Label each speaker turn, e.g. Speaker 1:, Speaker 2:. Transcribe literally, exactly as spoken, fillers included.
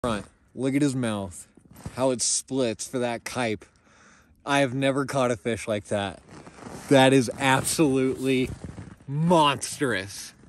Speaker 1: Front. Look at his mouth. How it splits for that kype. I have never caught a fish like that. That is absolutely monstrous.